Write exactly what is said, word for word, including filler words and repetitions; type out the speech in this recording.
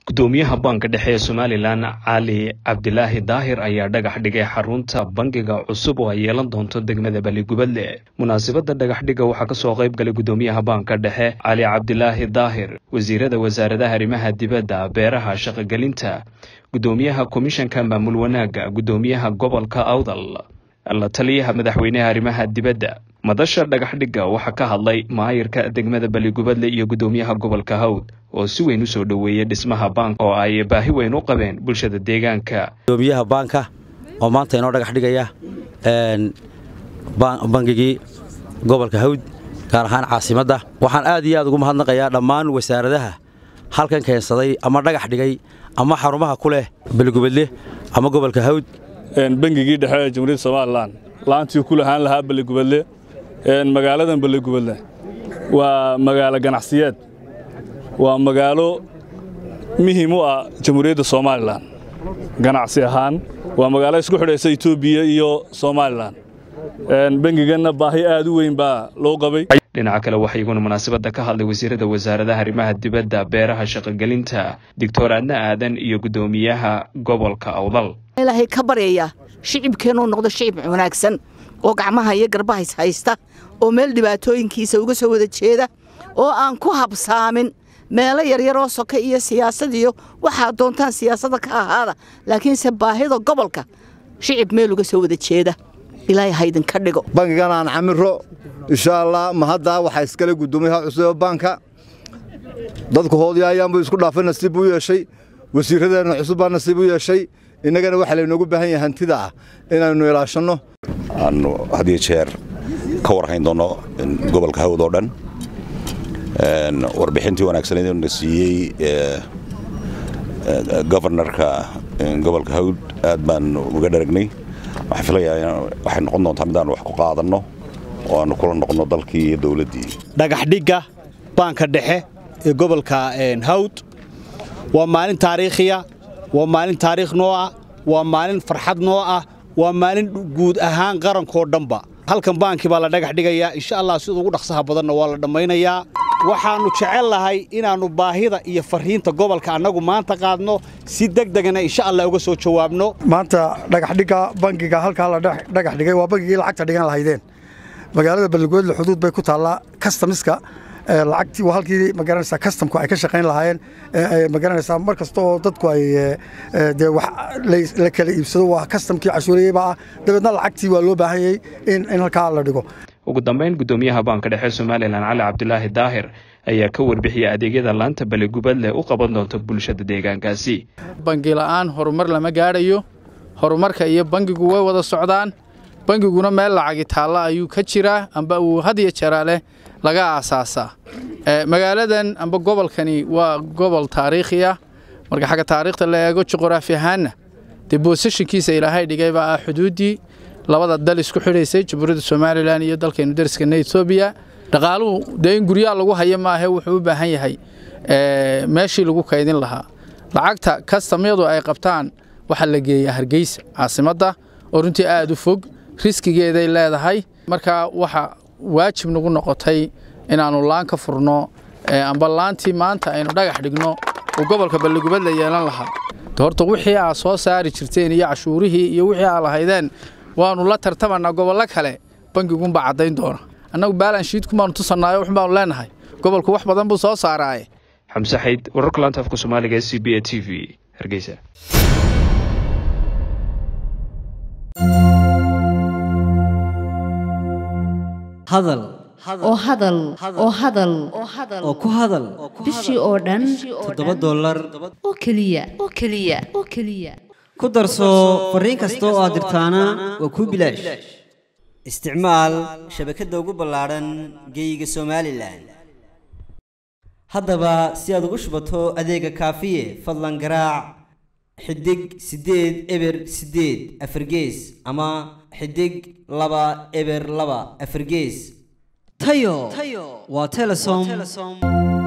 gudoomiyaha banka dhexe ee Somaliland Cali Cabdilaahi Daahir ayaa dhagax dhigay xarunta bangiga cusub oo ay yeelan doonto degmada Baligubadle. Munaasabada dhagax dhiga waxaa ka soo qayb galay gudoomiyaha banka dhexe Cali Cabdilaahi Daahir, wasiirada wasaaradaha arrimaha dibadda, beeraha, shaqo-gelinta, gudoomiyaha komishanka maamul wanaaga, gudoomiyaha gobolka Awdal, la taliyaha madaxweynaha arrimaha dibadda. madasha dhagax dhiga waxaa ka hadlay maayirka degmada Baligubadle iyo gudoomiyaha gobolka Hawd oo si weyn u soo dhaweeyay dhismaha bank oo ay baahi weyn u qabeen bulshada deegaanka. gudoomiyaha banka oo maanta inoo dhagax dhigaya een bangigii gobolka Hawd gaar ahaan caasimadda. waxaan aad iyo aad ugu mahadnaqayaa dhammaan wasaaradaha halkan keensaday ama dhagax dhigay ama xarumaha ku leh Baligubadle ama gobolka Hawd. een bangigii dhexe ee Jamhuuriyadda Soomaaliland laantii ku lahaan lahaa Baligubadle een magaaladan Baligubadle waa magaalo ganacsiyeed, waa magaalo muhiim u ah Jamhuuriyadda Soomaaliland ganacsi ahaan, waa magaalo isku xidhaysa Itoobiya iyo Soomaaliland. een bangigana baahi aad u weyn baa loo qabay. dhinaca kale waxay iyaguna munaasabada ka hadlay wasiirada wasaaradaha arrimaha dibadda, beeraha, shaqo-gelinta, Doctor Adna Aadan iyo gudoomiyaha gobolka Awdal. ilaahay ka baryaya shicibkeenu noqdo shicib wanaagsan oo gacmaha iyo garbaha haysta oo meel dhibaatooyinkiisa uga soo wada jeeda oo aan ku habsaamin meelo yar yar oo soka iyo siyaasad iyo waxa doontaan siyaasadda ka ahaada, laakiin se baahida gobolka shicib meel uga soo wada jeeda ilaahay haydan ka dhigo. bangigan aan camiro insha Allah ma hadda waxa iskale gudoomiyaha cusub banka dadku hoodiyayaan buu isku dhaafay nasiib u yeeshay, wasiiradana cusub baa nasiib u yeeshay. inagana waxa la inoogu baahan yahay hantida ah inaanu ilaashano aanu hadii jeer ka warhayn doono gobolka Hawd oo dhan. een warbixintii wanaagsan ee uu siiyay ee governorka gobolka Hawd aad baan uga dharagnay. waxa filayaa waxay noqon doontaa mid aan wax ku qaadano oo aan kula noqono dalkii iyo dawladdii. dhagax dhiga banka dhexe ee gobolka Hawd waa maalin taariikhiya, waa maalin taariikh noo ah, waa maalin farxad noo ah, waa maalin guud ahaan qaranko dhanba. halkan banki baa la dhagax dhigayaa insha Allah sidoo ugu dhaqsaha badanna waa la dhamaynayaa. waxaanu jecel lahay inaanu baahida iyo fariinta gobolka anagu maanta qaadno si degdegna insha Allah uga soo jawaabno. maanta dhagax dhiga bankiga halka la dhagax dhigay waa bangigii lacagta dhigan lahaydeen magaalada Baligubadle xuduud bay ku taala customiska lacagtii waa halkii magaranaysa customku ay ka shaqeyn lahaayeen magaranaysa markasto oo dadku ay de wax la kala iibsado waa customkii cashuuriyay baa dabadna lacagtii waa loo baahan yahay in in halka la dhigo. ugu dambeyn gudoomiyaha banka dhexe Somaliland Cali Cabdilaahi Daahir ayaa ka warbixiyay adeegyada laanta Baligubadle u qaban doonto bulshada deegaankaasi. bangi la'aan horumar lama gaarayo, horumarka iyo bangigu way wada socdaan. bangiguna meel lacag taala ayuu ka jiraa amba uu hadiya jaraale laga aasaasa. ee magaaladan amba gobolkani waa gobol taariikhi ah, marka xaga taariikhda la eego juqraafi ahaan de positionkiisa ilaahay dhigay baa xuduudii labada dal isku xidhaysay Jamhuuriyadda Soomaaliland iyo dalkeena dariska Itoobiya. dhaqaaluhu deyn guryaha lagu hayo maahe wuxuu u baahan yahay ee meeshii lagu kaydin lahaa. lacagta kastamyadu ay qabtaan waxa la geeyaa Hargeysa caasimadda oo runtii aad u fog, riskigeeday leedahay. marka waxa waajib nagu noqotay inaanu laan ka furno amba laantii maanta aynu dhagax dhigno oo gobolka Baligubadle yeelan lahaa. horta wixii aad soo saari jirteen iyo cashuurihii iyo wixii aad lahaydeen waanu la tartamanaa gobolka kale, bangigun baa cadayn doona. annagu balance sheet kumaanu tusanaayo wax baan leenahay gobolku wax badan buu soo saaraaye. Xamse Xayd, wararka laanta afka Soomaaliga C B A T V, Hargeysa. hadal oo hadal oo hadal oo ku hadal bishii oo dhan toddoba dollar oo kaliya oo kaliya oo kaliya ku darso fariin kasta oo aad dirtaana waa ku bilaash. isticmaal shabakadda ugu ballaaran geyga Somaliland. haddaba si aad ugu shubato adeega kaafiye fadlan garaac xidig sideed eber sideed afargees ama xidig laba eber laba afargees. tayo waa Telesom.